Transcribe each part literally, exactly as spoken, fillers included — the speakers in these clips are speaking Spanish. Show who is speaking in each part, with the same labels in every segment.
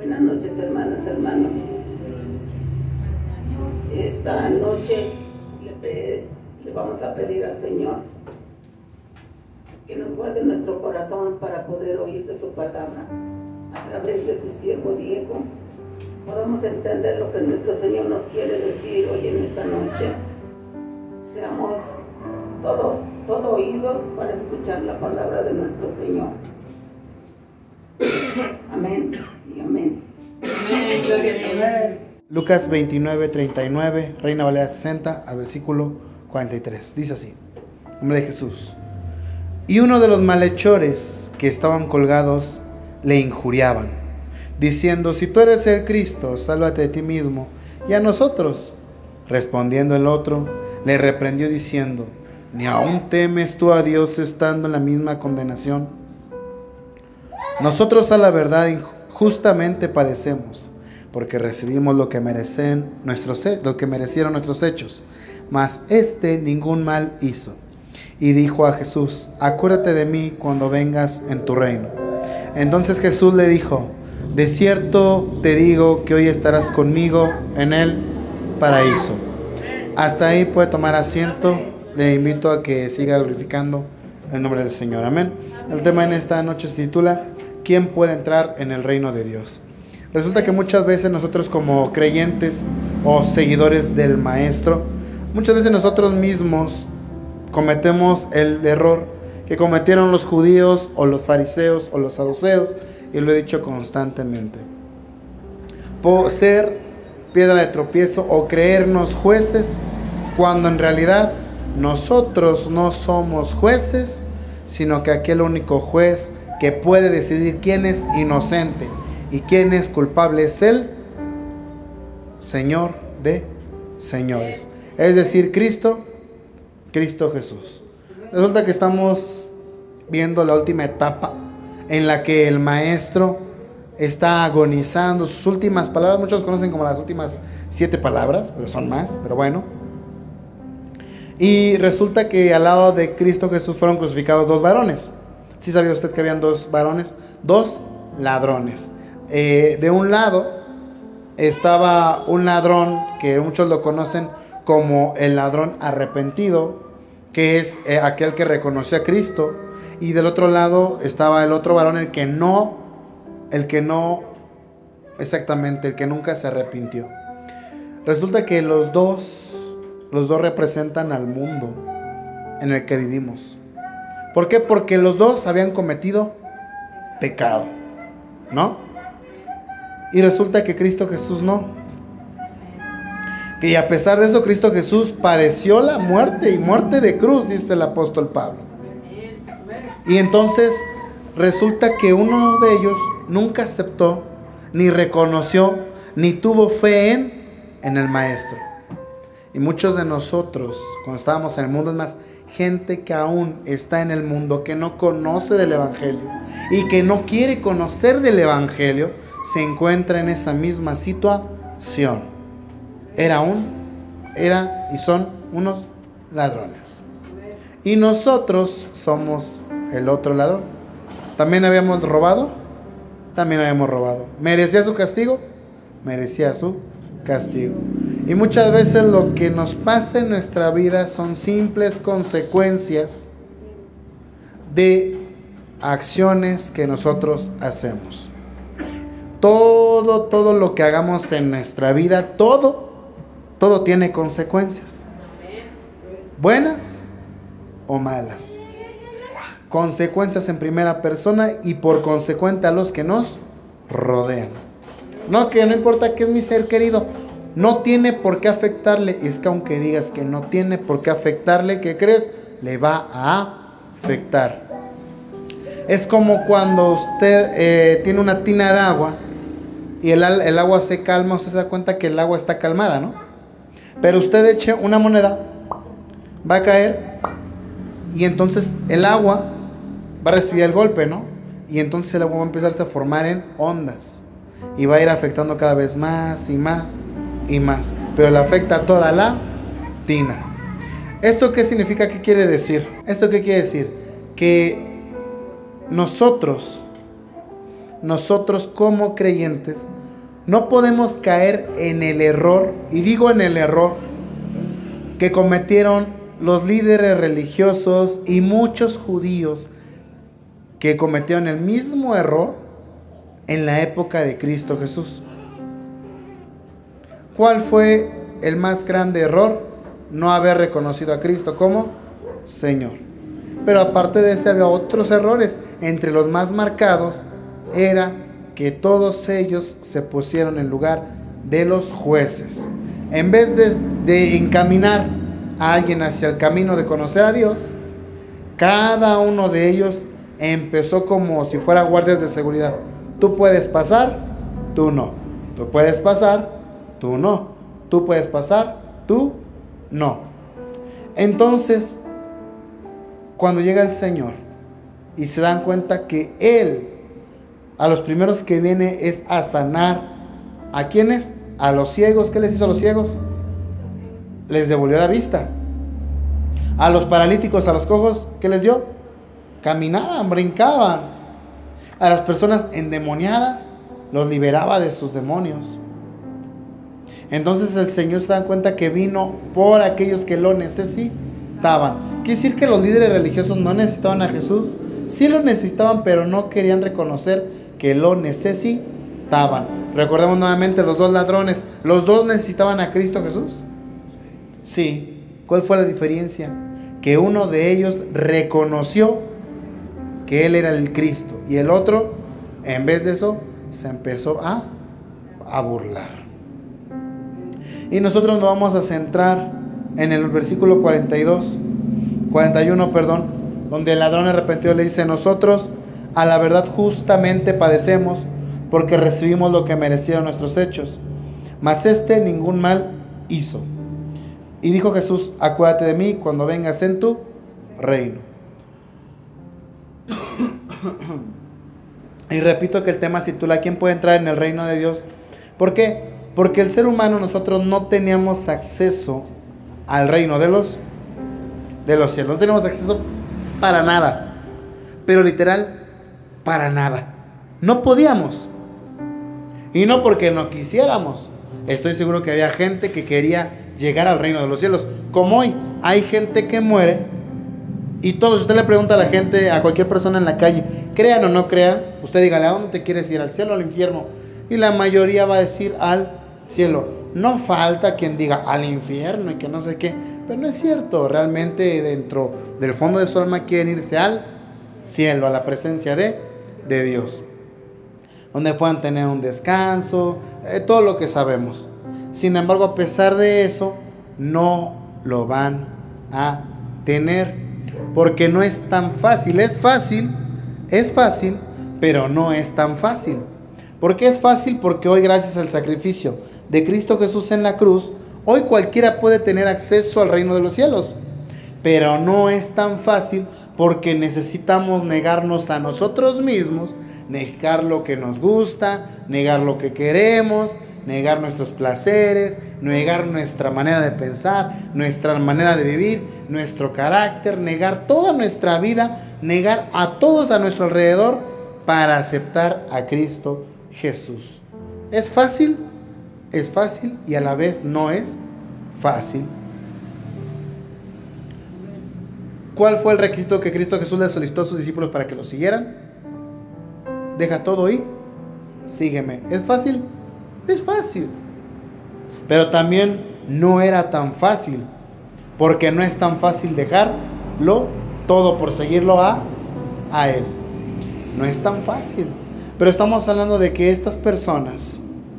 Speaker 1: Buenas noches, hermanas, hermanos. Esta noche le, pe le vamos a pedir al Señor que nos guarde nuestro corazón para poder oír de su palabra a través de su siervo Diego. Podamos entender lo que nuestro Señor nos quiere decir hoy en esta noche. Seamos todos, todos oídos para escuchar la palabra de nuestro Señor. Amén y amén.
Speaker 2: Amén, gloria a Dios.
Speaker 3: Lucas veintinueve, treinta y nueve, Reina Valera sesenta, al versículo cuarenta y tres. Dice así: en nombre de Jesús. Y uno de los malhechores que estaban colgados le injuriaban, diciendo: si tú eres el Cristo, sálvate de ti mismo y a nosotros. Respondiendo el otro, le reprendió diciendo: ¿ni aún temes tú a Dios estando en la misma condenación? Nosotros a la verdad injustamente padecemos, porque recibimos lo que merecen nuestros, lo que merecieron nuestros hechos, mas este ningún mal hizo. Y dijo a Jesús: acuérdate de mí cuando vengas en tu reino. Entonces Jesús le dijo: de cierto te digo que hoy estarás conmigo en el paraíso. Hasta ahí puede tomar asiento. Le invito a que siga glorificando el nombre del Señor. Amén. El tema en esta noche se titula: ¿quién puede entrar en el reino de Dios? Resulta que muchas veces nosotros, como creyentes o seguidores del Maestro, muchas veces nosotros mismos cometemos el error que cometieron los judíos o los fariseos o los saduceos, y lo he dicho constantemente: por ser piedra de tropiezo o creernos jueces, cuando en realidad nosotros no somos jueces, sino que aquel único juez que puede decidir quién es inocente y quién es culpable es el Señor de señores, es decir, Cristo, Cristo Jesús. Resulta que estamos viendo la última etapa en la que el Maestro está agonizando sus últimas palabras. Muchos conocen como las últimas siete palabras, pero son más, pero bueno. Y resulta que al lado de Cristo Jesús fueron crucificados dos varones. ¿Sí sabía usted que habían dos varones? Dos ladrones. Eh, de un lado estaba un ladrón que muchos lo conocen como el ladrón arrepentido, que es eh, aquel que reconoció a Cristo. Y del otro lado estaba el otro varón, el que no, el que no, exactamente, el que nunca se arrepintió. Resulta que los dos, los dos representan al mundo en el que vivimos. ¿Por qué? Porque los dos habían cometido pecado, ¿no? Y resulta que Cristo Jesús no. Y a pesar de eso, Cristo Jesús padeció la muerte, y muerte de cruz, dice el apóstol Pablo. Y entonces resulta que uno de ellos nunca aceptó, ni reconoció, ni tuvo fe en, en el Maestro. Y muchos de nosotros, cuando estábamos en el mundo, es más, gente que aún está en el mundo, que no conoce del Evangelio y que no quiere conocer del Evangelio, se encuentra en esa misma situación. Era un, era y son unos ladrones. Y nosotros somos el otro ladrón. ¿También habíamos robado? También habíamos robado. ¿Merecía su castigo? Merecía su castigo. Y muchas veces lo que nos pasa en nuestra vida son simples consecuencias de acciones que nosotros hacemos. Todo, todo lo que hagamos en nuestra vida, todo, todo tiene consecuencias. Buenas o malas. Consecuencias en primera persona y por consecuente a los que nos rodean. No, que no importa que es mi ser querido, no tiene por qué afectarle. Es que aunque digas que no tiene por qué afectarle, ¿qué crees? Le va a afectar. Es como cuando usted eh, tiene una tina de agua y el, el agua se calma. Usted se da cuenta que el agua está calmada, ¿no? Pero usted eche una moneda, va a caer, y entonces el agua va a recibir el golpe, ¿no? Y entonces el agua va a empezarse a formar en ondas y va a ir afectando cada vez más y más y más, pero le afecta a toda la tina. ¿Esto qué significa? ¿Qué quiere decir? ¿Esto qué quiere decir? Que nosotros nosotros como creyentes no podemos caer en el error, y digo en el error, que cometieron los líderes religiosos y muchos judíos que cometieron el mismo error en la época de Cristo Jesús. ¿Cuál fue el más grande error? No haber reconocido a Cristo como Señor. Pero aparte de ese había otros errores. Entre los más marcados era que todos ellos se pusieron en lugar de los jueces. En vez de, de encaminar a alguien hacia el camino de conocer a Dios, cada uno de ellos empezó como si fuera guardias de seguridad. Tú puedes pasar, tú no. Tú puedes pasar, tú no. Tú puedes pasar, tú no. Entonces, cuando llega el Señor y se dan cuenta que Él a los primeros que viene es a sanar, ¿a quiénes? A los ciegos. ¿Qué les hizo a los ciegos? Les devolvió la vista. A los paralíticos, a los cojos, ¿qué les dio? Caminaban, brincaban. A las personas endemoniadas los liberaba de sus demonios. Entonces el Señor se da cuenta que vino por aquellos que lo necesitaban. Quiere decir que los líderes religiosos no necesitaban a Jesús. Sí lo necesitaban, pero no querían reconocer que lo necesitaban. Recordemos nuevamente los dos ladrones. ¿Los dos necesitaban a Cristo Jesús? Sí. ¿Cuál fue la diferencia? Que uno de ellos reconoció que Él era el Cristo, y el otro, en vez de eso, se empezó a, a burlar. Y nosotros nos vamos a centrar en el versículo cuarenta y dos, cuarenta y uno, perdón, donde el ladrón arrepentido le dice: nosotros a la verdad justamente padecemos, porque recibimos lo que merecieron nuestros hechos, mas este ningún mal hizo. Y dijo Jesús: acuérdate de mí cuando vengas en tu reino. Y repito que el tema se titula ¿quién puede entrar en el reino de Dios? ¿Por qué? Porque el ser humano, nosotros no teníamos acceso al reino de los, de los cielos. No teníamos acceso para nada. Pero literal, para nada. No podíamos. Y no porque no quisiéramos. Estoy seguro que había gente que quería llegar al reino de los cielos. Como hoy, hay gente que muere. Y todos, usted le pregunta a la gente, a cualquier persona en la calle, crean o no crean, usted dígale: ¿a dónde te quieres ir? ¿Al cielo o al infierno? Y la mayoría va a decir al cielo. No falta quien diga al infierno y que no sé qué, pero no es cierto. Realmente dentro del fondo de su alma quieren irse al cielo, a la presencia de, de Dios, donde puedan tener un descanso, eh, todo lo que sabemos. Sin embargo, a pesar de eso, no lo van a tener, porque no es tan fácil. Es fácil, es fácil, pero no es tan fácil. ¿Por qué es fácil? Porque hoy, gracias al sacrificio de Cristo Jesús en la cruz, hoy cualquiera puede tener acceso al reino de los cielos. Pero no es tan fácil, porque necesitamos negarnos a nosotros mismos, negar lo que nos gusta, negar lo que queremos, negar nuestros placeres, negar nuestra manera de pensar, nuestra manera de vivir, nuestro carácter, negar toda nuestra vida, negar a todos a nuestro alrededor para aceptar a Cristo Jesús. ¿Es fácil? Es fácil y a la vez no es fácil. ¿Cuál fue el requisito que Cristo Jesús le solicitó a sus discípulos para que lo siguieran? Deja todo y sígueme. ¿Es fácil? Es fácil. Pero también no era tan fácil, porque no es tan fácil dejarlo todo por seguirlo a, a Él. No es tan fácil. Pero estamos hablando de que estas personas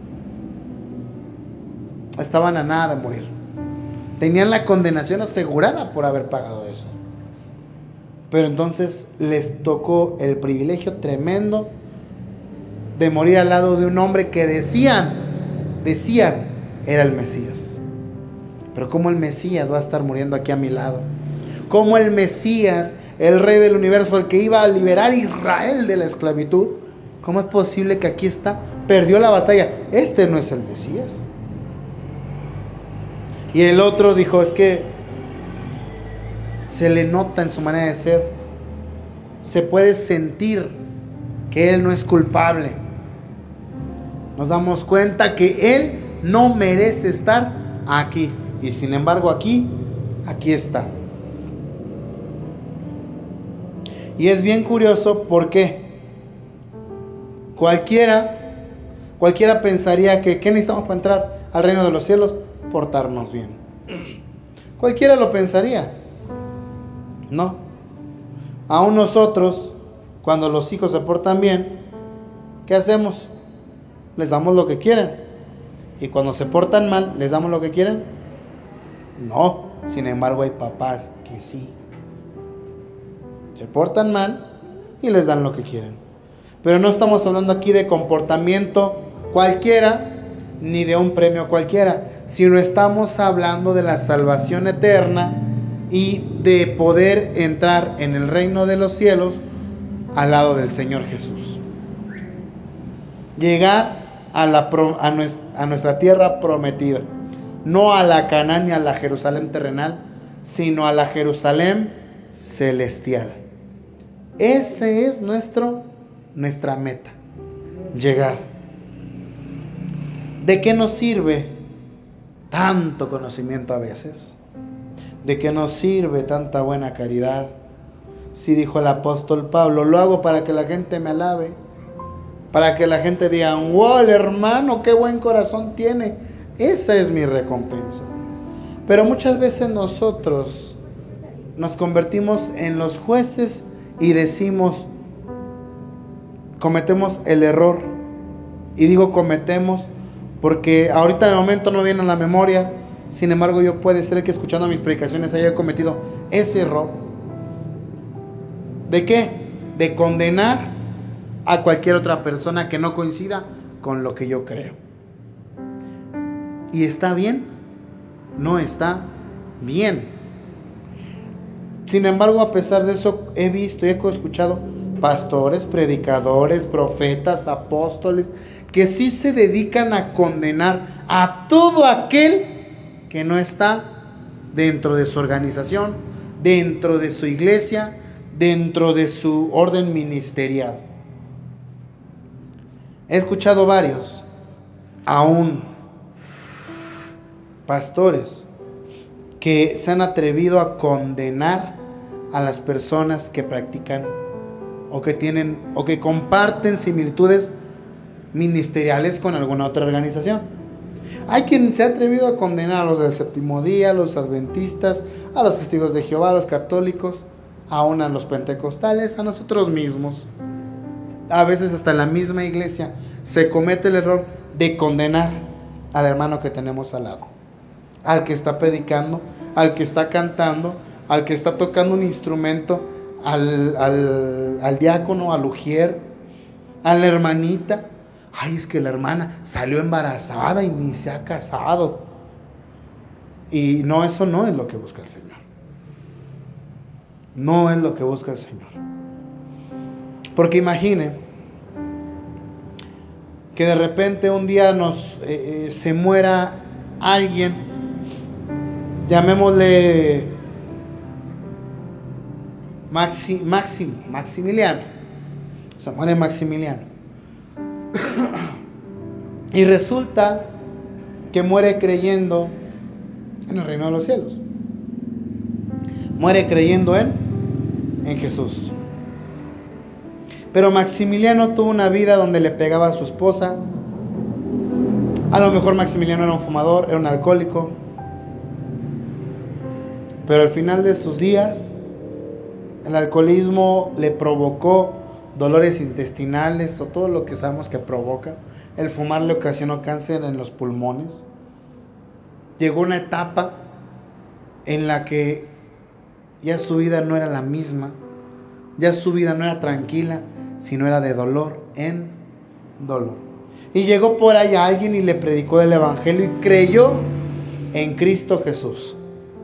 Speaker 3: estaban a nada de morir. Tenían la condenación asegurada por haber pagado eso. Pero entonces les tocó el privilegio tremendo de morir al lado de un hombre que decían, decían, era el Mesías. Pero ¿cómo el Mesías va a estar muriendo aquí a mi lado? ¿Cómo el Mesías, el Rey del universo, el que iba a liberar a Israel de la esclavitud, cómo es posible que aquí está, perdió la batalla? Este no es el Mesías. Y el otro dijo: es que se le nota en su manera de ser, se puede sentir que él no es culpable. nos damos cuenta que Él no merece estar aquí. Y sin embargo aquí, aquí está. Y es bien curioso porque cualquiera, cualquiera pensaría que ¿qué necesitamos para entrar al reino de los cielos? Portarnos bien. Cualquiera lo pensaría. No. Aún nosotros, cuando los hijos se portan bien, ¿qué hacemos? Les damos lo que quieren. Y cuando se portan mal, ¿les damos lo que quieren? No. Sin embargo, hay papás que sí. Se portan mal y les dan lo que quieren. Pero no estamos hablando aquí de comportamiento cualquiera, ni de un premio cualquiera, sino estamos hablando de la salvación eterna y de poder entrar en el reino de los cielos al lado del Señor Jesús. Llegar a, la, a, nuestra, a nuestra tierra prometida, no a la Canaán ni a la Jerusalén terrenal, sino a la Jerusalén celestial. Ese es nuestro, nuestra meta, llegar. ¿De qué nos sirve tanto conocimiento a veces? ¿De qué nos sirve tanta buena caridad? Si dijo el apóstol Pablo, lo hago para que la gente me alabe, para que la gente diga, wow, el hermano, qué buen corazón tiene. Esa es mi recompensa. Pero muchas veces nosotros nos convertimos en los jueces y decimos, cometemos el error. Y digo cometemos porque ahorita en el momento no viene a la memoria. Sin embargo, yo puede ser que escuchando mis predicaciones haya cometido ese error. ¿De qué? De condenar a cualquier otra persona que no coincida con lo que yo creo. ¿Y está bien? No está bien. Sin embargo, a pesar de eso, he visto y he escuchado pastores, predicadores, profetas, apóstoles, que sí se dedican a condenar a todo aquel que no está dentro de su organización, dentro de su iglesia, dentro de su orden ministerial. He escuchado varios, aún pastores, que se han atrevido a condenar a las personas que practican o que tienen o que comparten similitudes ministeriales con alguna otra organización. Hay quien se ha atrevido a condenar a los del séptimo día, a los adventistas, a los testigos de Jehová, a los católicos, aún a los pentecostales, a nosotros mismos. A veces hasta en la misma iglesia se comete el error de condenar al hermano que tenemos al lado, al que está predicando, al que está cantando, al que está tocando un instrumento, al, al, al diácono, al ujier, a la hermanita. Ay, es que la hermana salió embarazada y ni se ha casado. Y no, eso no es lo que busca el Señor. No es lo que busca el Señor. Porque imagine que de repente un día nos eh, eh, se muera alguien, llamémosle Maxi, Maxim, Maximiliano. Se muere Maximiliano. Y resulta que muere creyendo en el reino de los cielos. Muere creyendo en, en Jesús. Pero Maximiliano tuvo una vida donde le pegaba a su esposa. A lo mejor Maximiliano era un fumador, era un alcohólico. Pero al final de sus días, el alcoholismo le provocó dolores intestinales o todo lo que sabemos que provoca. El fumar le ocasionó cáncer en los pulmones. Llegó una etapa en la que ya su vida no era la misma. Ya su vida no era tranquila, sino era de dolor en dolor. Y llegó por ahí a alguien y le predicó el evangelio y creyó en Cristo Jesús.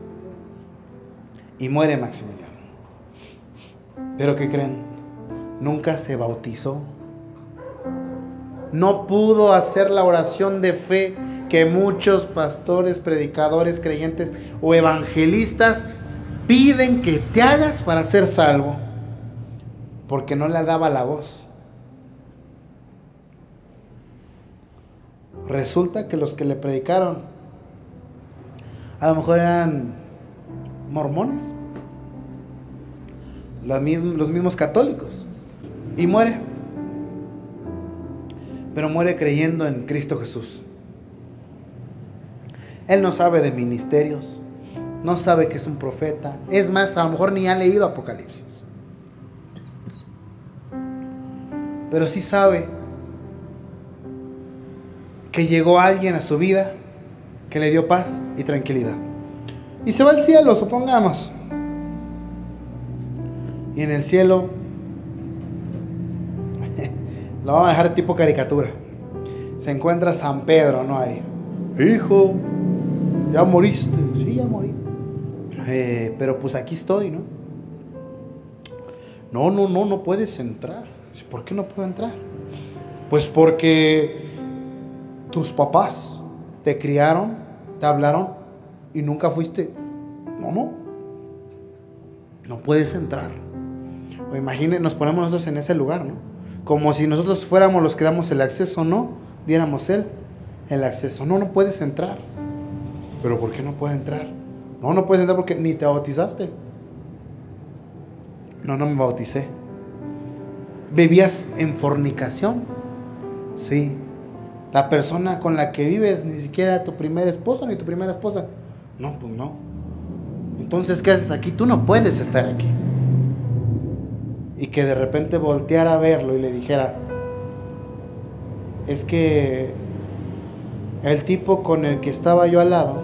Speaker 3: Y muere Maximiliano. ¿Pero qué creen? Nunca se bautizó. No pudo hacer la oración de fe que muchos pastores, predicadores, creyentes o evangelistas piden que te hagas para ser salvo, porque no le daba la voz. Resulta que los que le predicaron a lo mejor eran mormones, los mismos, los mismos católicos, y muere. Pero muere creyendo en Cristo Jesús. Él no sabe de ministerios, no sabe que es un profeta. Es más, a lo mejor ni ha leído Apocalipsis. Pero sí sabe que llegó alguien a su vida que le dio paz y tranquilidad. Y se va al cielo, supongamos. Y en el cielo lo vamos a dejar tipo caricatura. Se encuentra San Pedro, ¿no? Ahí. Hijo, ya moriste. Sí, ya morí. Eh, pero pues aquí estoy, ¿no? No, no, no, no puedes entrar. ¿Por qué no puedo entrar? Pues porque tus papás te criaron, te hablaron y nunca fuiste. No, no. No puedes entrar. O imaginen, nos ponemos nosotros en ese lugar, ¿no? Como si nosotros fuéramos los que damos el acceso, ¿no? Diéramos él el acceso. No, no puedes entrar. ¿Pero por qué no puedes entrar? No, no puedes entrar porque ni te bautizaste. No, no me bauticé. ¿Vivías en fornicación? Sí. La persona con la que vives ni siquiera tu primer esposo ni tu primera esposa. No, pues no. Entonces, ¿qué haces aquí? Tú no puedes estar aquí. Y que de repente volteara a verlo y le dijera: es que el tipo con el que estaba yo al lado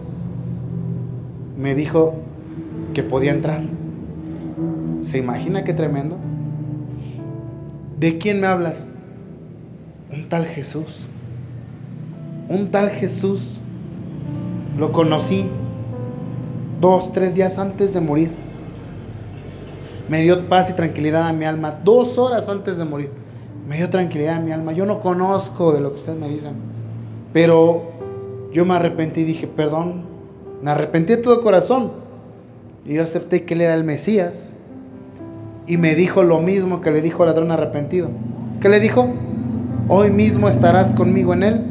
Speaker 3: me dijo que podía entrar. ¿Se imagina qué tremendo? ¿De quién me hablas? Un tal Jesús. Un tal Jesús. Lo conocí dos, tres días antes de morir. Me dio paz y tranquilidad a mi alma. Dos horas antes de morir me dio tranquilidad a mi alma. Yo no conozco de lo que ustedes me dicen, pero yo me arrepentí y dije: perdón. Me arrepentí de todo corazón. Y yo acepté que él era el Mesías. Y me dijo lo mismo que le dijo al ladrón arrepentido. ¿Qué le dijo? Hoy mismo estarás conmigo en él.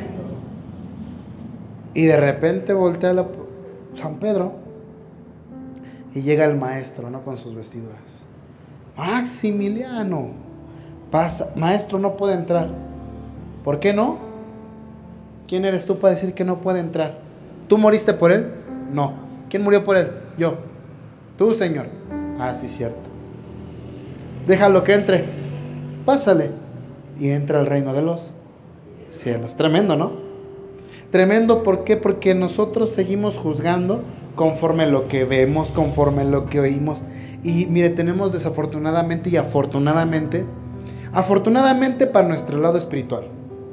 Speaker 3: Y de repente voltea la San Pedro y llega el maestro, ¿no? Con sus vestiduras. Maximiliano, pasa. Maestro, no puede entrar. ¿Por qué no? ¿Quién eres tú para decir que no puede entrar? ¿Tú moriste por él? No. ¿Quién murió por él? Yo. Tú, Señor. Ah, sí, cierto. Déjalo que entre. Pásale. Y entra al reino de los cielos. Tremendo, ¿no? Tremendo, ¿por qué? Porque nosotros seguimos juzgando conforme lo que vemos, conforme lo que oímos. Y mire, tenemos desafortunadamente y afortunadamente, afortunadamente para nuestro lado espiritual,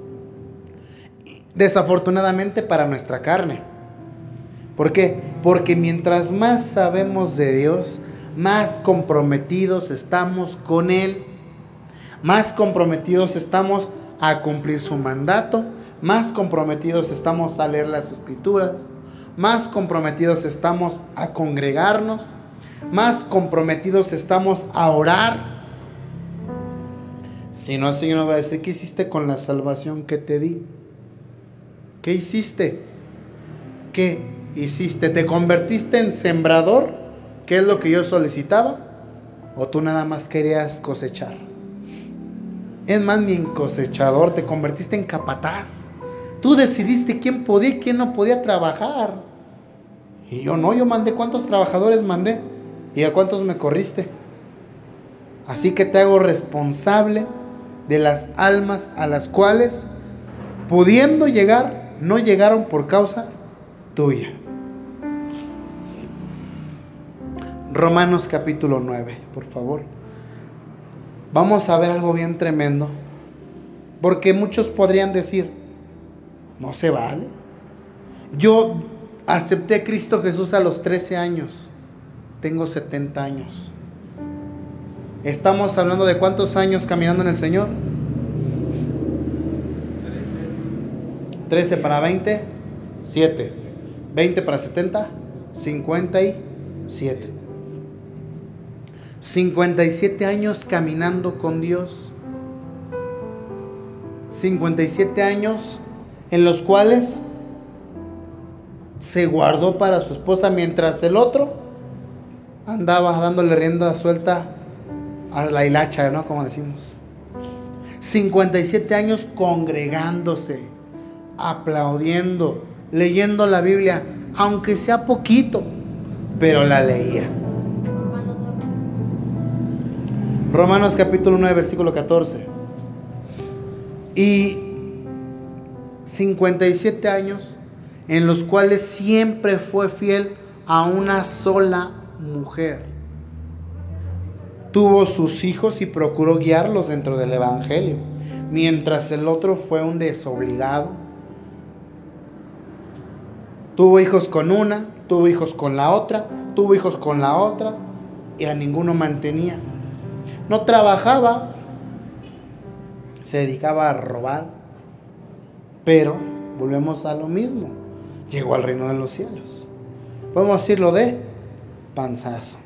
Speaker 3: desafortunadamente para nuestra carne. ¿Por qué? Porque mientras más sabemos de Dios, más comprometidos estamos con Él, más comprometidos estamos a cumplir su mandato, más comprometidos estamos a leer las Escrituras, más comprometidos estamos a congregarnos, más comprometidos estamos a orar. Si no, el Señor nos va a decir: ¿qué hiciste con la salvación que te di? ¿Qué hiciste? ¿Qué hiciste? ¿Te convertiste en sembrador, que es lo que yo solicitaba? ¿O tú nada más querías cosechar? Es más, ni en cosechador, te convertiste en capataz. Tú decidiste quién podía y quién no podía trabajar. Y yo no, yo mandé. ¿Cuántos trabajadores mandé? ¿Y a cuántos me corriste? Así que te hago responsable de las almas a las cuales, pudiendo llegar, no llegaron por causa tuya. Romanos capítulo nueve, por favor. Vamos a ver algo bien tremendo. Porque muchos podrían decir: no se vale. Yo acepté a Cristo Jesús a los trece años. Tengo setenta años. Estamos hablando de ¿cuántos años caminando en el Señor? trece para veinte, siete. veinte para setenta, cincuenta y siete. cincuenta y siete años caminando con Dios. cincuenta y siete años en los cuales se guardó para su esposa, mientras el otro andaba dándole rienda suelta a la hilacha, ¿no? Como decimos. cincuenta y siete años congregándose, aplaudiendo, leyendo la Biblia, aunque sea poquito, pero la leía. Romanos capítulo nueve, versículo catorce. Y cincuenta y siete años en los cuales siempre fue fiel a una sola mujer. Tuvo sus hijos y procuró guiarlos dentro del evangelio, mientras el otro fue un desobligado. Tuvo hijos con una, tuvo hijos con la otra, tuvo hijos con la otra, y a ninguno mantenía. No trabajaba, se dedicaba a robar, pero volvemos a lo mismo. Llegó al reino de los cielos. Podemos decirlo de panzazo.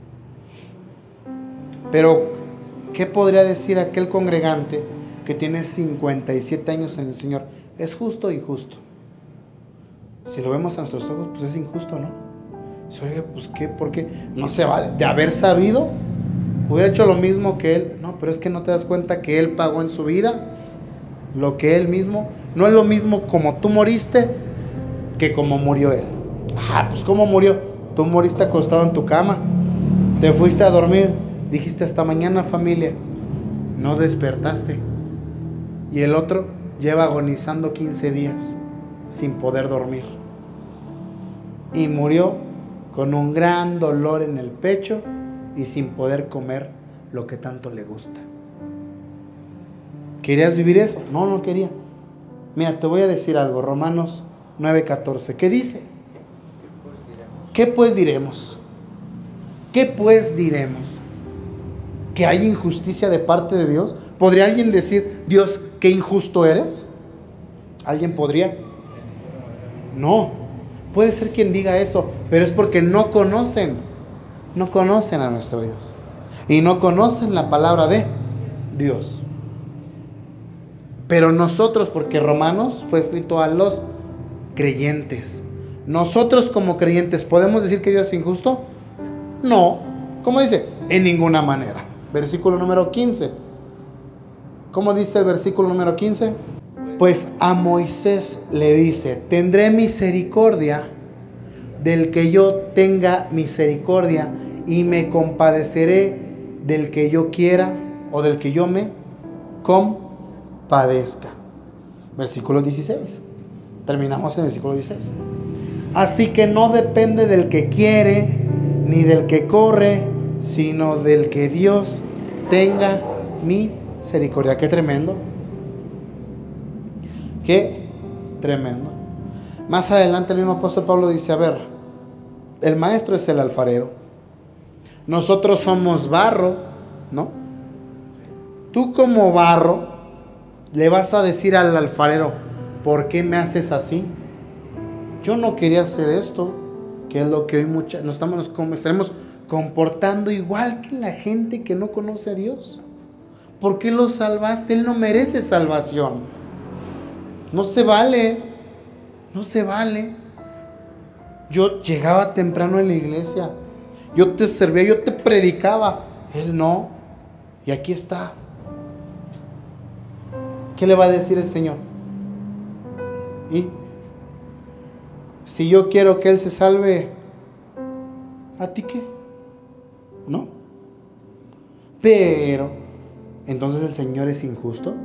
Speaker 3: Pero, ¿qué podría decir aquel congregante que tiene cincuenta y siete años en el Señor? ¿Es justo o injusto? Si lo vemos a nuestros ojos, pues es injusto, ¿no? Oye, pues ¿qué? ¿Por qué? No se vale. De haber sabido, hubiera hecho lo mismo que él. No, pero es que no te das cuenta que él pagó en su vida lo que él mismo. No es lo mismo como tú moriste que como murió él. Ah, pues ¿cómo murió? Tú moriste acostado en tu cama, te fuiste a dormir, dijiste hasta mañana familia, no despertaste. Y el otro lleva agonizando quince días sin poder dormir. Y murió con un gran dolor en el pecho y sin poder comer lo que tanto le gusta. ¿Querías vivir eso? No, no quería. Mira, te voy a decir algo. Romanos nueve catorce. ¿Qué dice? ¿Qué pues diremos? ¿Qué pues diremos? ¿Que hay injusticia de parte de Dios? ¿Podría alguien decir, Dios, qué injusto eres? ¿Alguien podría? No. Puede ser quien diga eso, pero es porque no conocen. No conocen a nuestro Dios. Y no conocen la palabra de Dios. Pero nosotros, porque Romanos fue escrito a los creyentes. Nosotros como creyentes, ¿podemos decir que Dios es injusto? No. ¿Cómo dice? En ninguna manera. Versículo número quince. ¿Cómo dice el versículo número quince? Pues a Moisés le dice, tendré misericordia del que yo tenga misericordia y me compadeceré del que yo quiera o del que yo me compadezca. Versículo dieciséis. Terminamos en el versículo dieciséis. Así que no depende del que quiere ni del que corre, sino del que Dios tenga misericordia. Qué tremendo. Qué tremendo. Más adelante el mismo apóstol Pablo dice, a ver, el maestro es el alfarero, nosotros somos barro, ¿no? Tú como barro le vas a decir al alfarero, ¿por qué me haces así? Yo no quería hacer esto, que es lo que hoy mucha, nos estamos, como estaremos comportando igual que la gente que no conoce a Dios. ¿Por qué lo salvaste? Él no merece salvación. No se vale, no se vale. Yo llegaba temprano en la iglesia, yo te servía, yo te predicaba, él no. Y aquí está. ¿Qué le va a decir el Señor? ¿Y si yo quiero que él se salve, a ti qué? ¿No? Pero, ¿entonces el Señor es injusto?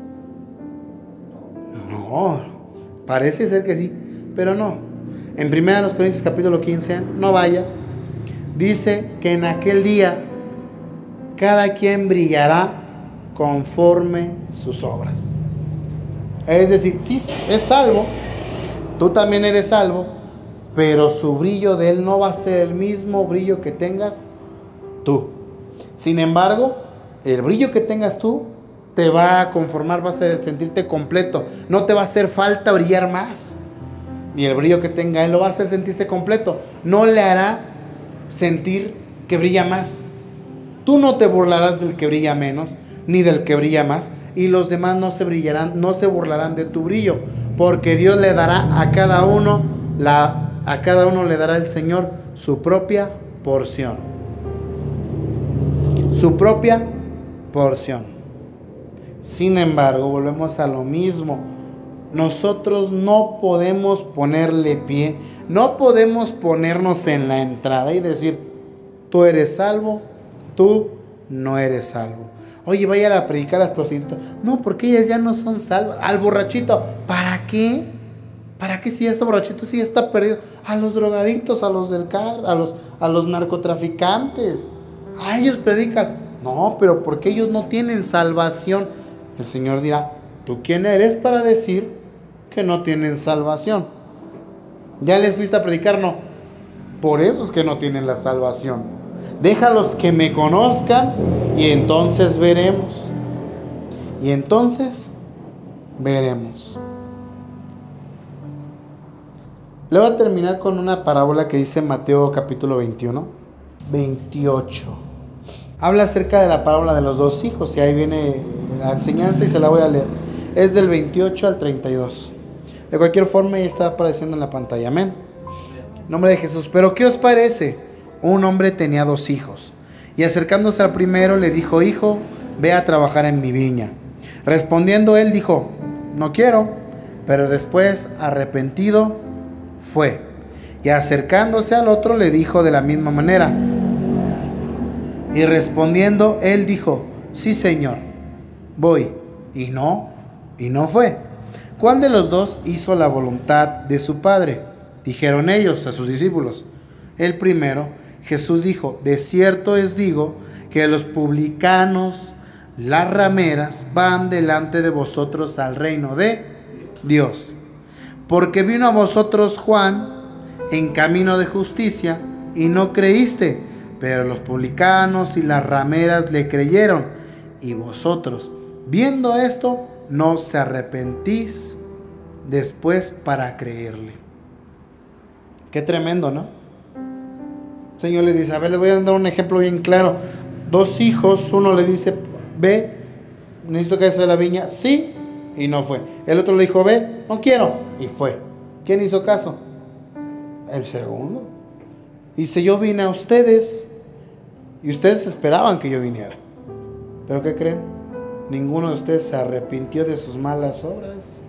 Speaker 3: No, parece ser que sí, pero no. En primera de los Corintios capítulo quince, no vaya, dice que en aquel día cada quien brillará conforme sus obras. Es decir, sí, es salvo, tú también eres salvo, pero su brillo de él no va a ser el mismo brillo que tengas tú. Sin embargo, el brillo que tengas tú te va a conformar, vas a sentirte completo. No te va a hacer falta brillar más. Ni el brillo que tenga él lo va a hacer sentirse completo. No le hará sentir que brilla más. Tú no te burlarás del que brilla menos, ni del que brilla más, y los demás no se brillarán, no se burlarán de tu brillo, porque Dios le dará a cada uno la, a cada uno le dará el Señor su propia porción. Su propia porción. Sin embargo, volvemos a lo mismo. Nosotros no podemos ponerle pie, no podemos ponernos en la entrada y decir, tú eres salvo, tú no eres salvo. Oye, vaya a predicar a las prostitutas. No, porque ellas ya no son salvas. Al borrachito, ¿para qué? ¿Para qué si este borrachito sí está perdido? A los drogadictos, a los del car, a los, a los narcotraficantes. A ellos predican. No, pero porque ellos no tienen salvación. El Señor dirá, ¿tú quién eres para decir que no tienen salvación? ¿Ya les fuiste a predicar? No. Por eso es que no tienen la salvación. Déjalos que me conozcan y entonces veremos. Y entonces veremos. Le voy a terminar con una parábola que dice Mateo capítulo veintiuno, veintiocho. Habla acerca de la parábola de los dos hijos y ahí viene la enseñanza y se la voy a leer. Es del veintiocho al treinta y dos. De cualquier forma ya está apareciendo en la pantalla. Amén. En nombre de Jesús. Pero ¿qué os parece? Un hombre tenía dos hijos, y acercándose al primero le dijo, hijo, ve a trabajar en mi viña. Respondiendo él dijo, no quiero. Pero después, arrepentido, fue. Y acercándose al otro le dijo de la misma manera. Y respondiendo él dijo, sí, Señor, voy. Y no, y no fue. ¿Cuál de los dos hizo la voluntad de su padre? Dijeron ellos a sus discípulos. El primero. Jesús dijo, de cierto os digo que los publicanos, las rameras, van delante de vosotros al reino de Dios. Porque vino a vosotros Juan en camino de justicia y no creíste, pero los publicanos y las rameras le creyeron. Y vosotros, viendo esto, no se arrepentís después para creerle. Qué tremendo, ¿no? El Señor le dice, a ver, les voy a dar un ejemplo bien claro. Dos hijos, uno le dice, ve, necesito que vayas a la viña, sí, y no fue. El otro le dijo, ve, no quiero, y fue. ¿Quién hizo caso? El segundo. Dice, yo vine a ustedes, y ustedes esperaban que yo viniera. ¿Pero qué creen? Ninguno de ustedes se arrepintió de sus malas obras.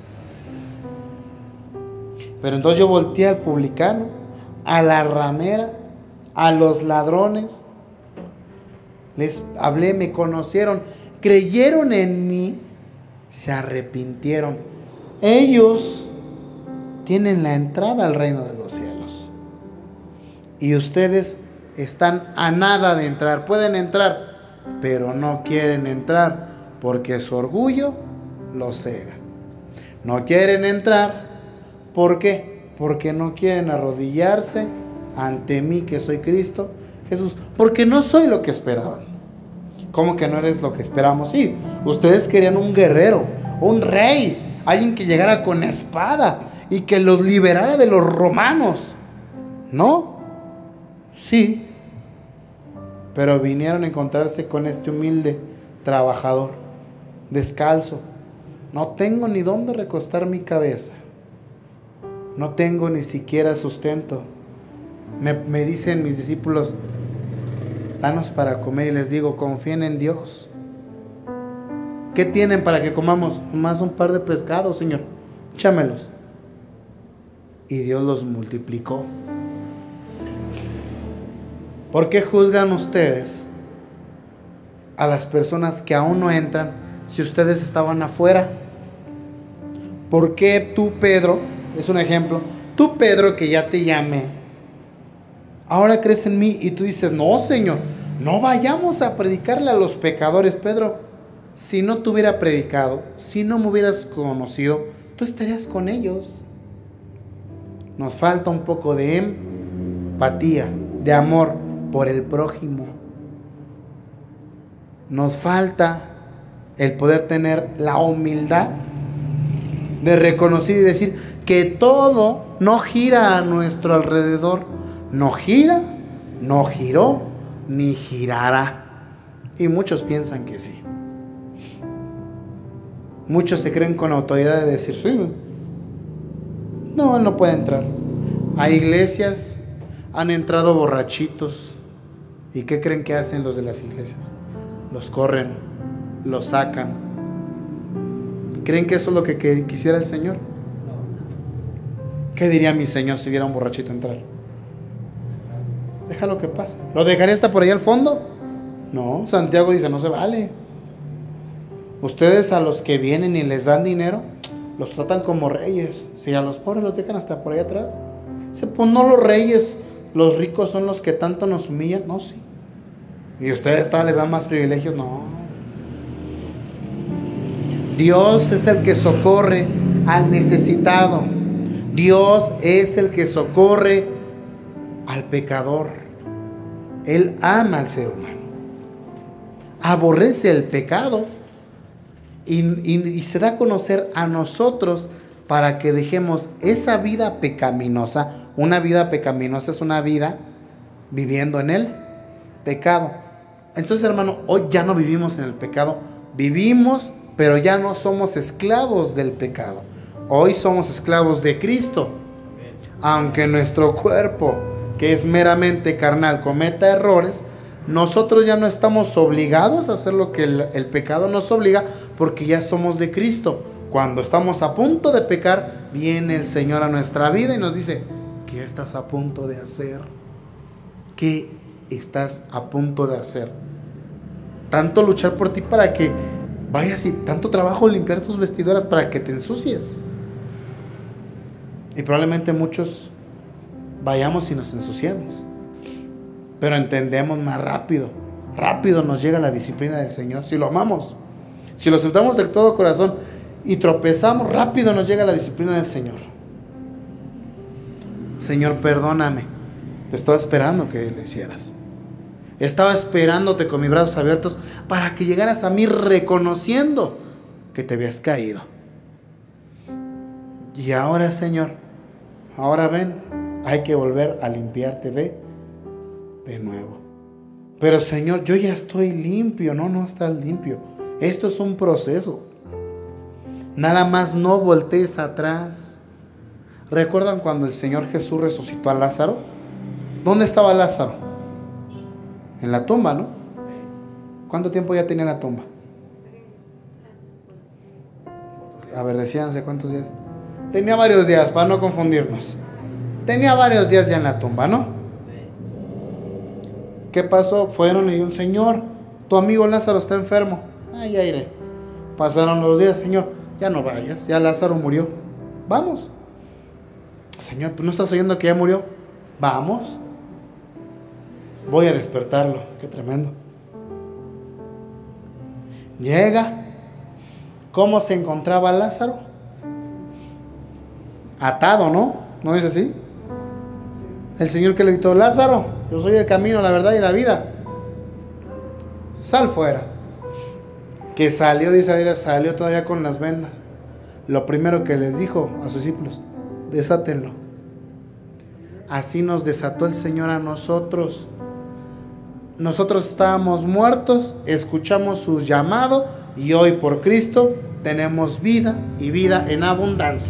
Speaker 3: Pero entonces yo volteé al publicano, a la ramera, a los ladrones, les hablé, me conocieron, creyeron en mí, se arrepintieron. Ellos tienen la entrada al reino de los cielos. Y ustedes están a nada de entrar. Pueden entrar, pero no quieren entrar porque su orgullo los cega. No quieren entrar. ¿Por qué? Porque no quieren arrodillarse ante mí, que soy Cristo Jesús. Porque no soy lo que esperaban. ¿Cómo que no eres lo que esperamos? Sí, ustedes querían un guerrero, un rey, alguien que llegara con espada y que los liberara de los romanos. ¿No? Sí. Pero vinieron a encontrarse con este humilde trabajador, descalzo. No tengo ni dónde recostar mi cabeza. No tengo ni siquiera sustento. Me, me dicen mis discípulos, danos para comer, y les digo, confíen en Dios. ¿Qué tienen para que comamos? Más un par de pescados, Señor, échamelos. Y Dios los multiplicó. ¿Por qué juzgan ustedes a las personas que aún no entran si ustedes estaban afuera? ¿Por qué tú, Pedro, es un ejemplo, tú, Pedro, que ya te llamé, ahora crees en mí y tú dices, no, Señor, no vayamos a predicarle a los pecadores? Pedro, si no te hubiera predicado, si no me hubieras conocido, tú estarías con ellos. Nos falta un poco de empatía, de amor por el prójimo. Nos falta el poder tener la humildad de reconocer y decir que todo no gira a nuestro alrededor. No gira, no giró, ni girará. Y muchos piensan que sí. Muchos se creen con autoridad de decir, sí, no, él no puede entrar. A iglesias han entrado borrachitos. ¿Y qué creen que hacen los de las iglesias? Los corren, los sacan. ¿Creen que eso es lo que quisiera el Señor? ¿Qué diría mi Señor si viera un borrachito entrar? Déjalo que pase. ¿Lo dejaría hasta por allá al fondo? No, Santiago dice, no se vale. Ustedes a los que vienen y les dan dinero, los tratan como reyes. Si a los pobres los dejan hasta por allá atrás. Dice, pues no los reyes, los ricos son los que tanto nos humillan. No, sí. Y ustedes todavía les dan más privilegios. No. Dios es el que socorre al necesitado. Dios es el que socorre al pecador. Él ama al ser humano. Aborrece el pecado. Y, y, y se da a conocer a nosotros para que dejemos esa vida pecaminosa. Una vida pecaminosa es una vida viviendo en el pecado. Entonces, hermano, hoy ya no vivimos en el pecado. Vivimos, pero ya no somos esclavos del pecado. Hoy somos esclavos de Cristo. Aunque nuestro cuerpo, que es meramente carnal, cometa errores, nosotros ya no estamos obligados a hacer lo que el, el pecado nos obliga, porque ya somos de Cristo. Cuando estamos a punto de pecar, viene el Señor a nuestra vida y nos dice, ¿qué estás a punto de hacer? ¿Qué estás a punto de hacer? Tanto luchar por ti para que vayas, y tanto trabajo limpiar tus vestiduras para que te ensucies. Y probablemente muchos vayamos y nos ensuciemos, pero entendemos más rápido. Rápido nos llega la disciplina del Señor. Si lo amamos, si lo aceptamos de todo corazón y tropezamos, rápido nos llega la disciplina del Señor. Señor, perdóname. Te estaba esperando que lo hicieras. Estaba esperándote con mis brazos abiertos para que llegaras a mí reconociendo que te habías caído. Y ahora, Señor, ahora ven, hay que volver a limpiarte de, de nuevo. Pero, Señor, yo ya estoy limpio. No, no estás limpio. Esto es un proceso. Nada más no voltees atrás. ¿Recuerdan cuando el Señor Jesús resucitó a Lázaro? ¿Dónde estaba Lázaro? En la tumba, ¿no? ¿Cuánto tiempo ya tenía la tumba? A ver, decíanse cuántos días. Tenía varios días, para no confundirnos. Tenía varios días ya en la tumba, ¿no? ¿Qué pasó? Fueron y dijeron, Señor, tu amigo Lázaro está enfermo. Ah, ya iré. Pasaron los días, Señor, ya no vayas, ya Lázaro murió. Vamos. Señor, ¿pues no estás oyendo que ya murió? Vamos. Voy a despertarlo. Qué tremendo. Llega. ¿Cómo se encontraba Lázaro? Atado, ¿no? ¿No dice así? El Señor que le gritó, Lázaro, yo soy el camino, la verdad y la vida. Sal fuera. Que salió, dice la Biblia, salió todavía con las vendas. Lo primero que les dijo a sus discípulos, desátenlo. Así nos desató el Señor a nosotros. Nosotros estábamos muertos, escuchamos su llamado y hoy por Cristo tenemos vida y vida en abundancia.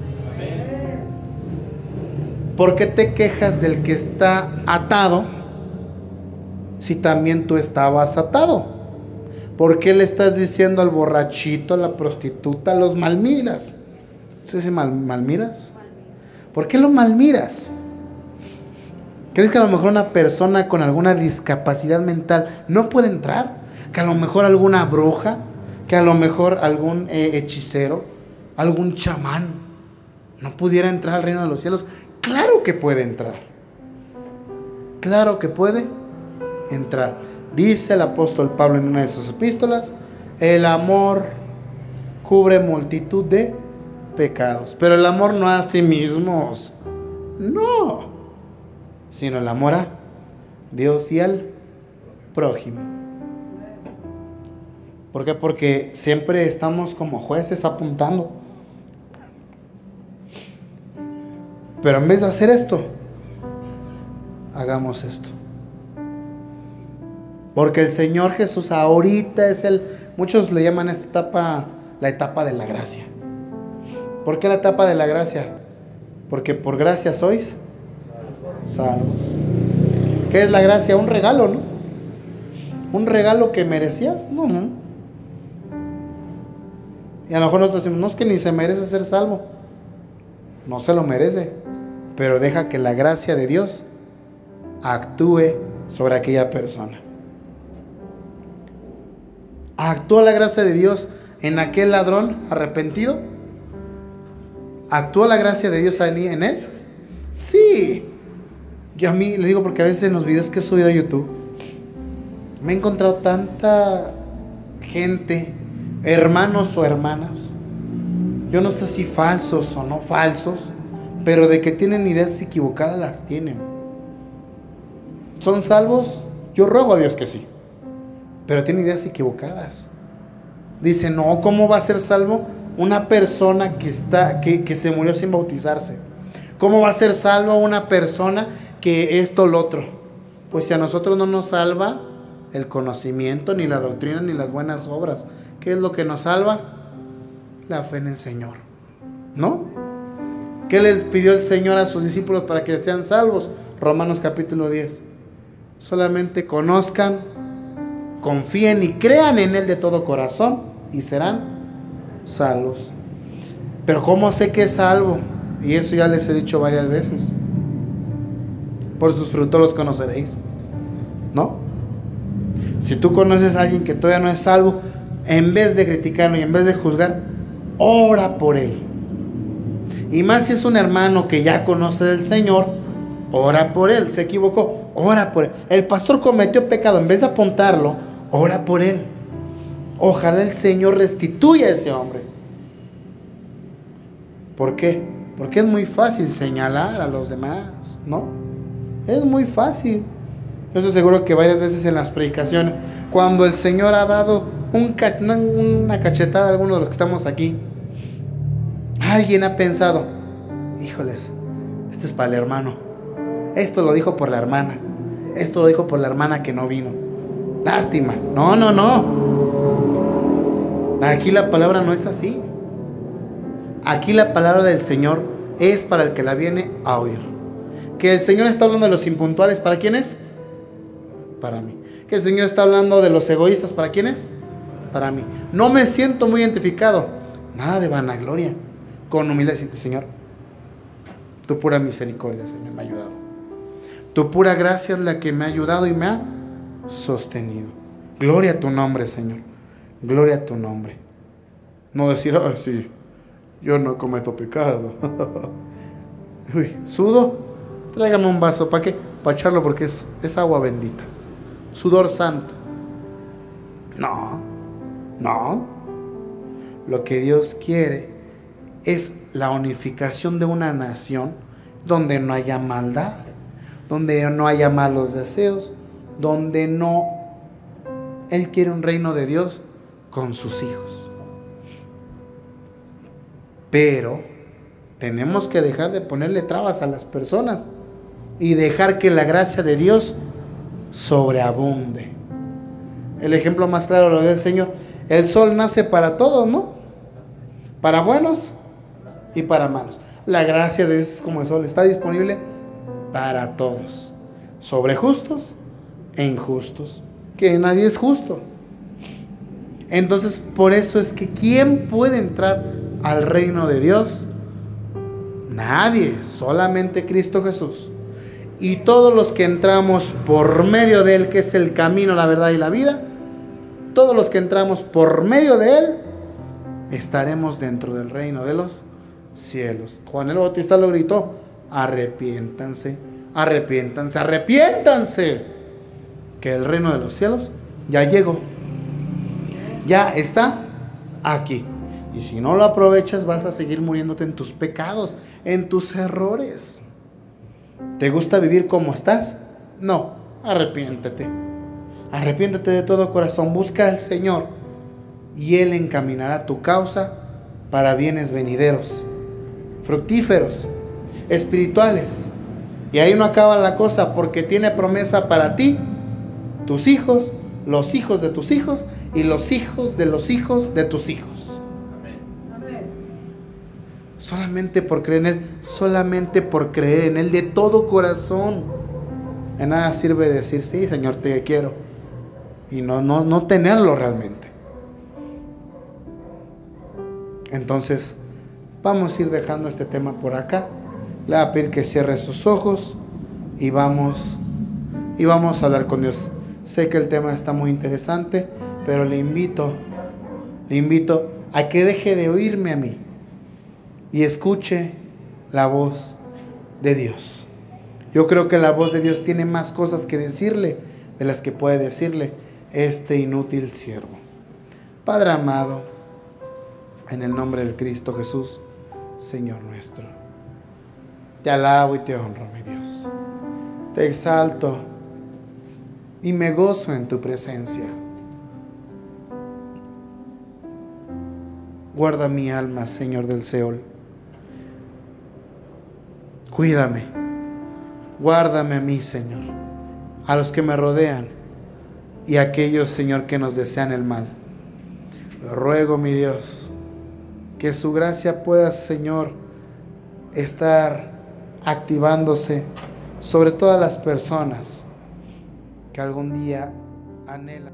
Speaker 3: ¿Por qué te quejas del que está atado si también tú estabas atado? ¿Por qué le estás diciendo al borrachito, a la prostituta, los malmiras? ¿Se dice mal, malmiras? ¿Por qué lo malmiras? ¿Crees que a lo mejor una persona con alguna discapacidad mental no puede entrar? ¿Que a lo mejor alguna bruja? ¿Que a lo mejor algún eh, hechicero? ¿Algún chamán no pudiera entrar al reino de los cielos? Claro que puede entrar. Claro que puede entrar. Dice el apóstol Pablo en una de sus epístolas, el amor cubre multitud de pecados. Pero el amor no a sí mismos. No. Sino el amor a Dios y al prójimo. ¿Por qué? Porque siempre estamos como jueces apuntando. Pero en vez de hacer esto, hagamos esto. Porque el Señor Jesús ahorita es el, muchos le llaman a esta etapa la etapa de la gracia. ¿Por qué la etapa de la gracia? Porque por gracia sois salvos. ¿Qué es la gracia? Un regalo, ¿no? Un regalo que merecías, no, no. Y a lo mejor nosotros decimos, no, es que ni se merece ser salvo. No se lo merece, pero deja que la gracia de Dios actúe sobre aquella persona. ¿Actuó la gracia de Dios en aquel ladrón arrepentido? ¿Actuó la gracia de Dios en él? Sí. Yo a mí le digo, porque a veces en los videos que he subido a YouTube me he encontrado tanta gente, hermanos o hermanas, yo no sé si falsos o no falsos, pero de que tienen ideas equivocadas las tienen. ¿Son salvos? Yo ruego a Dios que sí, pero tienen ideas equivocadas. Dice, no, ¿cómo va a ser salvo una persona que, está, que, que se murió sin bautizarse? ¿Cómo va a ser salvo una persona que esto o lo otro? Pues si a nosotros no nos salva el conocimiento, ni la doctrina, ni las buenas obras, ¿qué es lo que nos salva? La fe en el Señor, ¿no? ¿Qué les pidió el Señor a sus discípulos para que sean salvos? Romanos capítulo diez. Solamente conozcan, confíen y crean en Él de todo corazón y serán salvos. Pero ¿cómo sé que es salvo? Y eso ya les he dicho varias veces. Por sus frutos los conoceréis, ¿no? Si tú conoces a alguien que todavía no es salvo, en vez de criticarlo y en vez de juzgar, ora por él. Y más si es un hermano que ya conoce del Señor, ora por él. Se equivocó, ora por él. El pastor cometió pecado, en vez de apuntarlo, ora por él. Ojalá el Señor restituya a ese hombre. ¿Por qué? Porque es muy fácil señalar a los demás, ¿no? Es muy fácil. Yo estoy seguro que varias veces en las predicaciones, cuando el Señor ha dado un, una, una cachetada a alguno de los que estamos aquí, alguien ha pensado, híjoles, este es para el hermano, esto lo dijo por la hermana, esto lo dijo por la hermana que no vino, lástima. No, no, no, aquí la palabra no es así. Aquí la palabra del Señor es para el que la viene a oír. Que el Señor está hablando de los impuntuales, ¿para quién es? Para mí. Que el Señor está hablando de los egoístas, ¿para quién es? Para mí. No me siento muy identificado, nada de vanagloria, con humildad decir, Señor, tu pura misericordia, Señor, me ha ayudado. Tu pura gracia es la que me ha ayudado y me ha sostenido. Gloria a tu nombre, Señor. Gloria a tu nombre. No decir, ay, sí, yo no cometo pecado. Uy, sudo, tráigame un vaso, ¿para qué? Para echarlo porque es, es agua bendita. Sudor santo. No, no. Lo que Dios quiere es la unificación de una nación donde no haya maldad, donde no haya malos deseos, donde no... Él quiere un reino de Dios con sus hijos. Pero tenemos que dejar de ponerle trabas a las personas y dejar que la gracia de Dios sobreabunde. El ejemplo más claro lo del Señor. El sol nace para todos, ¿no? Para buenos y para malos. La gracia de Dios es como el sol, está disponible para todos, sobre justos e injustos, que nadie es justo. Entonces, por eso es que ¿quién puede entrar al reino de Dios? Nadie, solamente Cristo Jesús. Y todos los que entramos por medio de Él, que es el camino, la verdad y la vida, todos los que entramos por medio de Él, estaremos dentro del reino de los cielos. Juan el Bautista lo gritó, arrepiéntanse, arrepiéntanse, arrepiéntanse, que el reino de los cielos ya llegó, ya está aquí. Y si no lo aprovechas, vas a seguir muriéndote en tus pecados, en tus errores. ¿Te gusta vivir como estás? No, arrepiéntete. Arrepiéntete de todo corazón, busca al Señor y Él encaminará tu causa para bienes venideros, fructíferos, espirituales. Y ahí no acaba la cosa, porque tiene promesa para ti, tus hijos, los hijos de tus hijos y los hijos de los hijos de tus hijos. solamente por creer en Él, solamente por creer en Él de todo corazón. De nada sirve decir, sí, Señor, te quiero, y no, no, no tenerlo realmente. Entonces, vamos a ir dejando este tema por acá. Le voy a pedir que cierre sus ojos y vamos, y vamos a hablar con Dios. Sé que el tema está muy interesante, pero le invito, le invito a que deje de oírme a mí y escuche la voz de Dios. Yo creo que la voz de Dios tiene más cosas que decirle de las que puede decirle este inútil siervo. Padre amado, en el nombre de Cristo Jesús, Señor nuestro, te alabo y te honro, mi Dios. Te exalto y me gozo en tu presencia. Guarda mi alma, Señor del Seol. Cuídame. Guárdame a mí, Señor, a los que me rodean y a aquellos, Señor, que nos desean el mal. Lo ruego, mi Dios, que su gracia pueda, Señor, estar activándose sobre todas las personas que algún día anhelan.